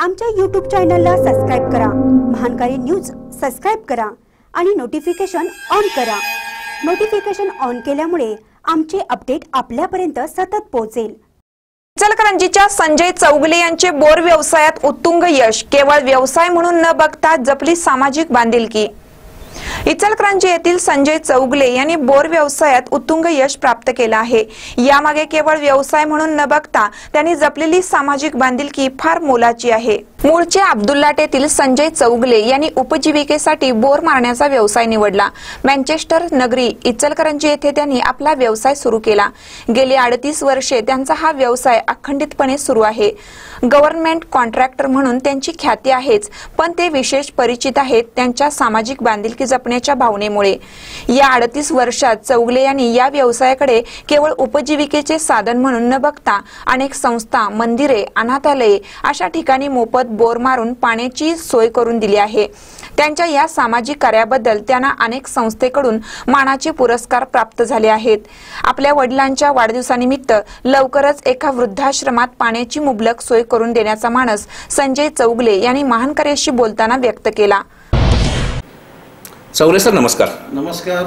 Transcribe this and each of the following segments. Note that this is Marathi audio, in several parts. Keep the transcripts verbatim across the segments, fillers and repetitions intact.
आमच्या यूट्यूब चॅनलला सबस्क्राइब करा, महानकारी न्यूज सबस्क्राइब करा आणि नोटिफिकेशन ऑन करा। नोटिफिकेशन ऑन केल्यामुळे आमचे अपडेट आपल्यापर्यंत सतत पोहोचेल। इचलकरंजीच्या संजय चौगले यांचे बोर व्यवसायात उत्तुंग यश, केवळ व्यवसाय म्हणून न बघता जपली सामाजिक बांधिलकी। इचलकरंजी येथील संजय चौगले यांनी बोर व्यवसायात उत्तुंग यश प्राप्त केले आहे। यामागे केवळ व्यवसाय म्हणून न बघता त्यांनी जपलेली सामाजिक बांधिलकी फार मोलाची आहे। मूळचे अब्दुल्लाट येथील संजय चौगले यांनी उपजीविकेसाठी बोर मारण्याचा व्यवसाय निवडला। मँचेस्टर नगरी इचलकरंजी येथे त्यांनी आपला व्यवसाय सुरू केला। गेली अडतीस वर्षे त्यांचा हा व्यवसाय अखंडितपणे सुरू आहे। गव्हर्नमेंट कॉन्ट्रॅक्टर म्हणून त्यांची ख्याती आहेच, पण ते विशेष परिचित आहेत त्यांच्या सामाजिक बांधिलकी जपण्याच्या भावनेमुळे। या अडतीस वर्षात चौगले यांनी या व्यवसायाकडे केवळ उपजीविकेचे साधन म्हणून न बघता अनेक संस्था, मंदिरे, अनाथालये अशा ठिकाणी मोफत बोर मारून पाण्याची सोय करून दिली आहे। त्यांच्या या सामाजिक कार्याबद्दल त्यांना अनेक संस्थेकडून मानाचे पुरस्कार प्राप्त झाले आहेत। आपल्या वडिलांच्या वाढदिवसानिमित्त लवकरच एका वृद्धाश्रमात पाण्याची मुबलक सोय करून देण्याचा मानस संजय चौगले यांनी महानकरेशी बोलताना व्यक्त केला। चौगले सर नमस्कार। नमस्कार।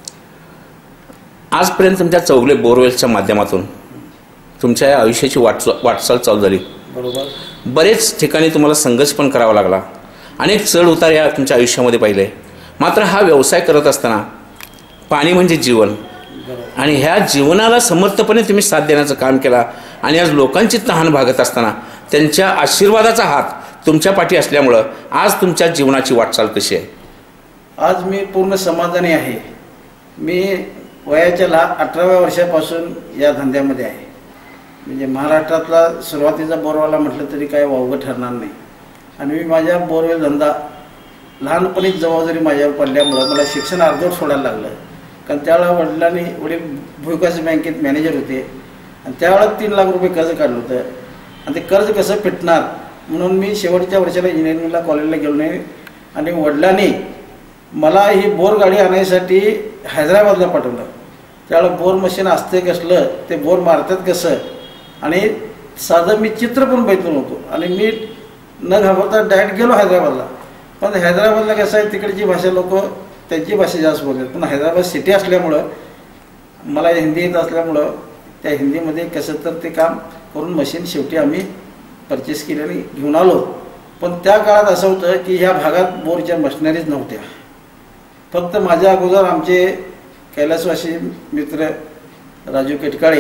आजपर्यंत तुमच्या चौगले बोरवेलच्या माध्यमातून तुमच्या आयुष्याची वाटचाल चालू झाली। बरोबर। बरेच ठिकाणी तुम्हाला संघर्ष पण करावा लागला, अनेक चढ उतार या तुमच्या आयुष्यामध्ये पाहिले। मात्र हा व्यवसाय करत असताना पाणी म्हणजे जीवन आणि ह्या जीवनाला समर्थपणे तुम्ही साथ देण्याचं काम केला आणि आज लोकांची तहान भागत असताना त्यांच्या आशीर्वादाचा हात तुमच्या पाठी असल्यामुळे आज तुमच्या जीवनाची वाटचाल कशी आहे? आज मी पूर्ण समाधानी आहे। मी वयाच्या ला अठराव्या वर्षापासून या धंद्यामध्ये आहे। म्हणजे महाराष्ट्रातला सुरुवातीचा बोरवाला म्हटलं तरी काय वावगं ठरणार नाही। आणि मी माझ्या बोरवेल धंदा लहानपणीच जबाबदारी माझ्यावर पडल्यामुळं मला शिक्षण अर्धवट सोडायला लागलं। कारण त्यावेळेला वडिलांनी वडील भूविकास बँकेत मॅनेजर होते आणि त्यावेळेला तीन लाख रुपये कर्ज काढलं होतं आणि ते कर्ज कसं फिटणार म्हणून मी शेवटच्या वर्षाला इंजिनिअरिंगला कॉलेजला गेलो नाही आणि वडिलांनी मला ही बोर गाडी आणण्यासाठी हैदराबादला पाठवलं। त्यावेळेला बोर मशीन असते कसलं, ते बोर मारतात कसं आणि साधं मी चित्र पण बघितलं नव्हतं आणि मी न घाबरता डायरेक्ट गेलो हैदराबादला। पण हैदराबादला कसं आहे, तिकडची भाषा लोक त्यांची भाषा जास्त बोलतात, पण हैदराबाद सिटी असल्यामुळं मला हिंदी येत असल्यामुळं त्या हिंदीमध्ये कसं तर ते काम करून मशीन शेवटी आम्ही परचेस केली आणि घेऊन आलो। पण त्या काळात असं होतं की ह्या भागात बोरच्या मशिनरीज नव्हत्या। फक्त माझ्या अगोदर आमचे कैलासवासी मित्र राजू केटकाळे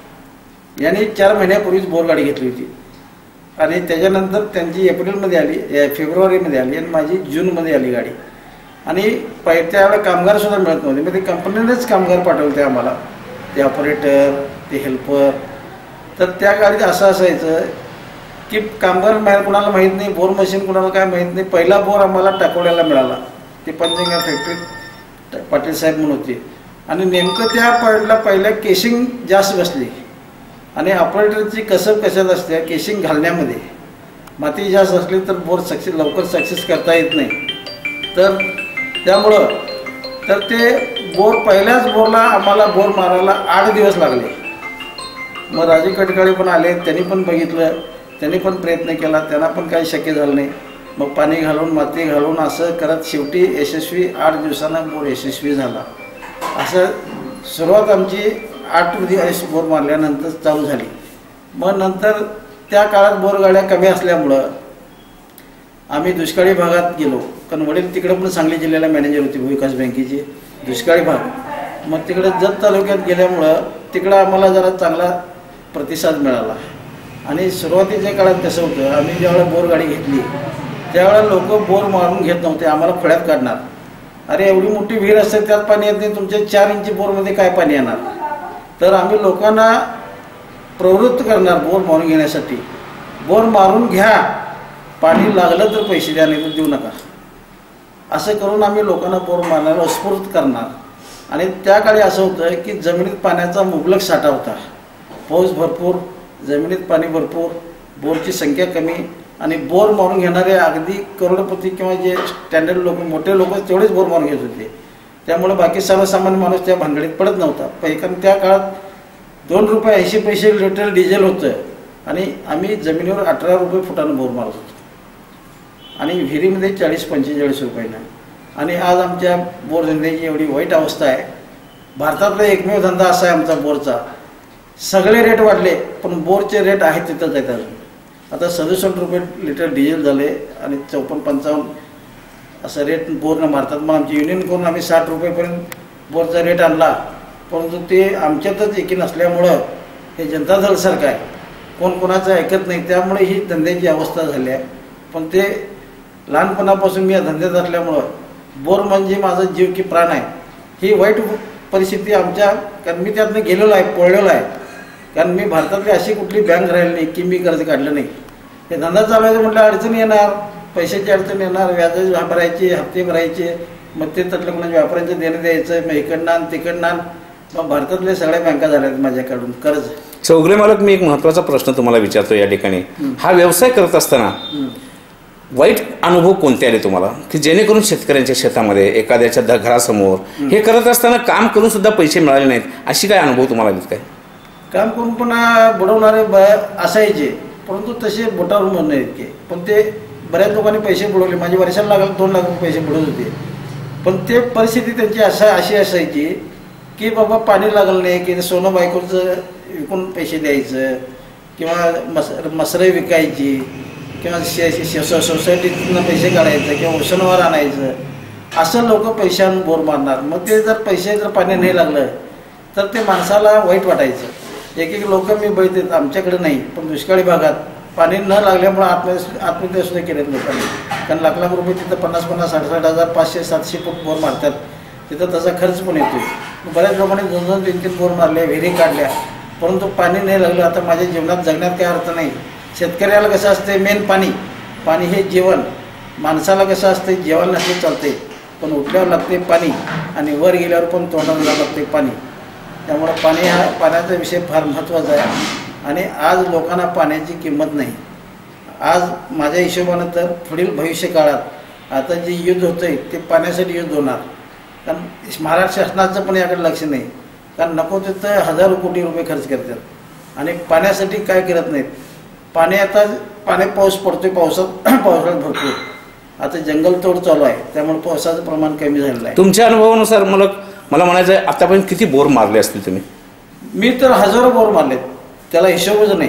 यांनी चार महिन्यापूर्वीच बोरगाडी घेतली होती आणि त्याच्यानंतर त्यांची एप्रिलमध्ये आली, फेब्रुवारीमध्ये आली आणि माझी जूनमध्ये आली गाडी। आणि पै त्यावेळेला कामगारसुद्धा मिळत नव्हते, मग ते कंपनीनेच कामगार पाठवते आम्हाला, ते ऑपरेटर, ते हेल्पर। तर त्या गाडीत असं असायचं की कामगार माहीत कुणाला माहीत नाही, बोर मशीन कुणाला काय माहीत नाही। पहिला बोर आम्हाला टाकोल्याला मिळाला, ते पंचगंगा फॅक्टरीत पाटील साहेब म्हणून होते आणि नेमकं त्या पॉईंटला पहिल्या केशिंग जास्त बसली आणि ऑपरेटरची कसब कशात असते, केशिंग घालण्यामध्ये माती जास्त असली तर बोर सक्सेस लवकर सक्सेस करता येत नाही। तर त्यामुळं तर ते बोर पहिल्याच बोरला आम्हाला बोर मारायला आठ दिवस लागले। मग राजू कटकाळे पण आले, त्यांनी पण बघितलं, त्यांनी पण प्रयत्न केला, त्यांना पण काही शक्य झालं नाही। मग पाणी घालून माती घालून असं करत शेवटी यशस्वी आठ दिवसांना बोर यशस्वी झाला। असं सुरुवात आमची आठ दिवस बोर मारल्यानंतर चालू झाली। मग नंतर त्या काळात बोरगाड्या कमी असल्यामुळं आम्ही दुष्काळी भागात गेलो, कारण वडील तिकडे पण सांगली जिल्ह्याला मॅनेजर होते भूविकास बँकेचे दुष्काळी भाग। मग तिकडे जत तालुक्यात गेल्यामुळं तिकडं आम्हाला जरा चांगला प्रतिसाद मिळाला आणि सुरुवातीच्या काळात कसं होतं, आम्ही ज्यावेळेला बोरगाडी घेतली त्यावेळेला लोक बोर मारून घेत नव्हते, आम्हाला खोड्यात काढणार। अरे एवढी मोठी विहीर असते त्यात पाणी येत नाही, तुमच्या चार इंची बोरमध्ये काय पाणी येणार? तर आम्ही लोकांना प्रवृत्त करणार बोर मारून घेण्यासाठी, बोर मारून घ्या, पाणी लागलं तर पैसे द्या, नाही तर देऊ नका, असं करून आम्ही लोकांना बोर मारण्याला उत्स्फूर्त करणार। आणि त्या काळी असं होतं की जमिनीत पाण्याचा मुबलक साठा होता, पाऊस भरपूर, जमिनीत पाणी भरपूर, बोरची संख्या कमी आणि बोर मारून घेणारे अगदी करोडपती किंवा जे स्टँडर्ड लोक मोठे लोक तेवढेच बोर मारून घेत होते। त्यामुळे बाकी सर्वसामान्य माणूस त्या भानगडीत पडत नव्हता। कारण त्या काळात दोन रुपये ऐंशी पैसे लिटर डिझेल होतं आणि आम्ही जमिनीवर अठरा रुपये फुटानं बोर मारत होतो। आणि विहिरीमध्ये चाळीस पंचेचाळीस रुपयानं। आणि आज आमच्या बोर धंद्याची एवढी वाईट अवस्था आहे। भारतातला एकमेव धंदा असा आहे आमचा बोरचा, सगळे रेट वाढले पण बोरचे रेट आहेत तिथंच आहेत अजून। आता सदुसष्ट रुपये लिटर डिझेल झाले आणि चौपन्न पंचावन्न असं रेट बोरनं मारतात। मग आमची युनियन करून आम्ही साठ रुपयेपर्यंत बोरचा रेट आणला, परंतु ते आमच्यातच एकी नसल्यामुळं हे जनता दलसारखं आहे, कोण कोणाचं ऐकत नाही, त्यामुळे ही धंद्याची अवस्था झाली आहे। पण ते लहानपणापासून मी या धंद्यात असल्यामुळं बोर म्हणजे माझा जीव की प्राण आहे। ही वाईट परिस्थिती आमच्या, कारण मी त्यातनं गेलेलो आहे, पळलेलो आहे, कारण मी भारतातली अशी कुठली बँक राहिली नाही की मी कर्ज काढलं नाही। हे धंदा चालवायचं म्हटलं अडचण येणार, पैशाची अडचण येणार, व्याज भरायचे, हप्ते भरायचे, मग ते त्यातलं कोणाच्या व्यापाऱ्यांचं देणं द्यायचं, मग इकडनं आण तिकडनं आण। मग भारतातल्या सगळ्या बँका झाल्या माझ्याकडून कर्ज। चौगले मालक, मी एक महत्त्वाचा प्रश्न तुम्हाला विचारतो या ठिकाणी, हा व्यवसाय करत असताना वाईट अनुभव कोणते आले तुम्हाला, की जेणेकरून शेतकऱ्यांच्या शेतामध्ये एखाद्याच्या द घरासमोर हे करत असताना काम करून सुद्धा पैसे मिळाले नाहीत, अशी काय अनुभव तुम्हाला आलेत काय? काम करून पण बुडवणारे ब असायचे, परंतु तसे बोटावर म्हणणं इतके, पण ते बऱ्याच लोकांनी पैसे बुडवले। माझे वर्षाला लागले दोन लाख रुपये पैसे बुडवत होते, पण ते परिस्थिती त्यांची असा अशी असायची की बाबा पाणी लागलं नाही की सोनं बायकोचं विकून पैसे द्यायचं, किंवा मस मसरे विकायची, किंवा शे शे सोसायटीतनं पैसे काढायचं, किंवा उष्णवार आणायचं, असं लोक पैशानं बोर मारणार। मग ते जर पैसे जर पाणी नाही लागलं तर ते माणसाला वाईट वाटायचं। एक एक लोक मी बघितलेत आमच्याकडे नाही, पण दुष्काळी भागात पाणी न लागल्यामुळे आत्महत्या आत्महत्या सुद्धा केल्यात लोकांनी, कारण लाख लाख रुपये तिथं पन्नास पन्नास साठ साठ हजार पाचशे सातशे फूट बोर मारतात, तिथं तसा खर्च पण येतो। बऱ्याच लोकांनी दोन दोन तीन तीन बोर मारल्या, विहिरी काढल्या, परंतु पाणी नाही लागलं। आता माझ्या जीवनात जगण्यात काही अर्थ नाही। शेतकऱ्याला कसं असते, मेन पाणी, पाणी हे जीवन, माणसाला कसं असते, जेवण नसले चालते पण उठल्यावर लागते पाणी, आणि वर गेल्यावर पण तोंडाला जावं लागते पाणी। त्यामुळे पाणी हा पाण्याचा विषय फार महत्त्वाचा आहे, आणि आज लोकांना पाण्याची किंमत नाही। आज माझ्या हिशोबानं तर पुढील भविष्य काळात आता जे युद्ध होतं आहे ते पाण्यासाठी युद्ध होणार, कारण महाराष्ट्र शासनाचं पण याकडे लक्ष नाही, कारण नको तिथं हजारो कोटी रुपये खर्च करतात आणि पाण्यासाठी काय करत नाहीत। पाणी आता पाणी पाऊस पडतोय, पावसात पावसाळ्यात भरपूर, आता जंगलतोड चालू आहे, त्यामुळे पावसाचं प्रमाण कमी झालेलं आहे। तुमच्या अनुभवानुसार मला मला म्हणायचं आहे, आतापर्यंत किती बोर मारले असतील तुम्ही? मी तर हजारो बोर मारलेत, त्याला हिशोबच नाही।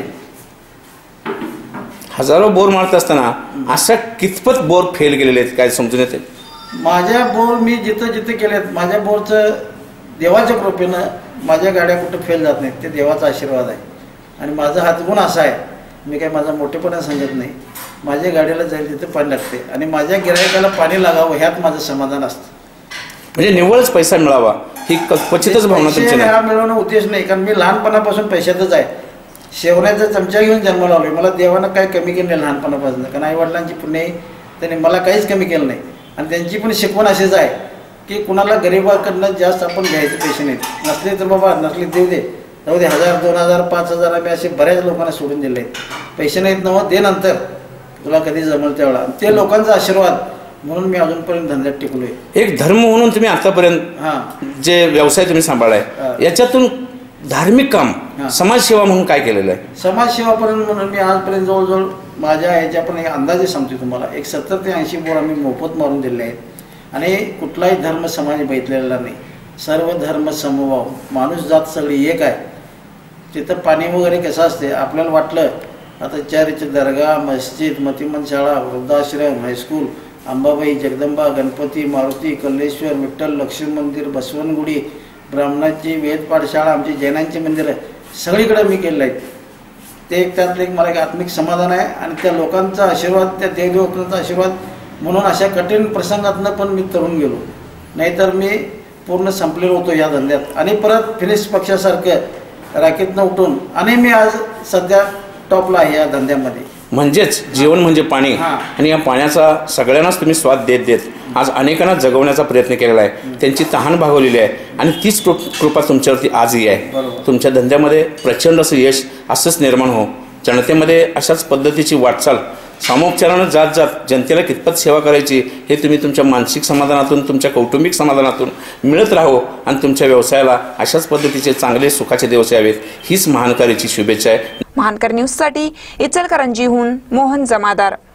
हजारो बोर मारत असताना अशा कितपत बोर फेल गेलेले आहेत काय समजून येते? माझ्या बोर मी जिथं जिथं केलेत, माझ्या बोरचं देवाच्या कृपेनं माझ्या गाड्या कुठं फेल जात नाहीत, ते देवाचा आशीर्वाद आहे। आणि माझा हातगुण असा आहे, मी काय माझा मोठेपणा सांगत नाही, माझ्या गाडीला जाईल तिथं पाणी लागते आणि माझ्या गिरायकाला पाणी लागावं ह्यात माझं समाधान असतं। म्हणजे निव्वळच पैसा मिळावा ही क्वचितच भावना तुमची नाही? हा मिळवणं उद्देश नाही, कारण मी लहानपणापासून पैशातच आहे। शेवण्याचा चमचा घेऊन जन्माला आलोय, मला देवानं काय कमी केलं नाही लहानपणापासून, कारण आईवडिलांची पुण्य त्यांनी मला काहीच कमी केलं नाही। आणि त्यांची पण शिकवण अशीच आहे की कुणाला गरिबाकडनं जास्त आपण घ्यायचे पैसे नाहीत, नसले तर बाबा नसले देऊ दे, जाऊ दे, हजार दोन हजार पाच हजार आम्ही असे बऱ्याच लोकांना सोडून दिले आहेत। पैसे नाहीत नव्हतं दे नंतर, तुला कधी जमल त्यावेळा, ते लोकांचा आशीर्वाद म्हणून मी अजूनपर्यंत धंद्यात टिकलोय। एक धर्म म्हणून तुम्ही आतापर्यंत हां जे व्यवसाय तुम्ही सांभाळलाय, याच्यातून धार्मिक काम, समाजसेवा म्हणून काय केलेलं आहे? समाजसेवापर्यंत म्हणून मी आजपर्यंत जवळजवळ माझ्या ह्याच्या पण एक अंदाजे सांगतो तुम्हाला, एक सत्तर ते ऐंशी बोर आम्ही मोफत मारून दिले आहेत। आणि कुठलाही धर्म समाज बघितलेला नाही, सर्व धर्म समभाव, माणूस जात सगळी एक आहे। तिथं पाणी वगैरे कसं असते, आपल्याला वाटलं आता चारीचे दर्गा, मस्जिद, मतिमंद शाळा, वृद्धाश्रम, हायस्कूल, अंबाबाई, जगदंबा, गणपती, मारुती, कल्लेश्वर, विठ्ठल, लक्ष्मी मंदिर, बसवनगुडी, ब्राह्मणाची वेद पाठशाळा, आमची जैनांची मंदिरं सगळीकडे मी केलेलं आहे। ते एक त्यातलं एक मला एक आत्मिक समाधान आहे, आणि त्या लोकांचा आशीर्वाद, त्या देवदेवतांचा आशीर्वाद म्हणून अशा कठीण प्रसंगातनं पण मी तरुण गेलो, नाहीतर मी पूर्ण संपलेलो होतो या धंद्यात। आणि परत फिनिश पक्षासारखं राखेतनं उठून आणि मी आज सध्या टॉपला आहे या धंद्यामध्ये। म्हणजेच जीवन म्हणजे पाणी, आणि या पाण्याचा सगळ्यांनाच तुम्ही स्वाद देत देत आज अनेकांना जगवण्याचा प्रयत्न केलेला आहे, त्यांची तहान भागवलेली आहे, आणि तीच कृपा तुमच्यावरती आजही आहे। तुमच्या धंद्यामध्ये प्रचंड असं यश असंच निर्माण हो, जनतेमध्ये अशाच पद्धतीची वाटचाल सामोपचारानं जात जात जनतेला कितपत सेवा करायची हे तुम्ही तुमच्या मानसिक समाधानातून, तुमच्या कौटुंबिक समाधानातून मिळत राहो, आणि तुमच्या व्यवसायाला अशाच पद्धतीचे चांगले सुखाचे दिवस यावेत हीच महानकारीची शुभेच्छा आहे। महानकर न्यूजसाठी इचलकरंजीहून मोहन जमादार।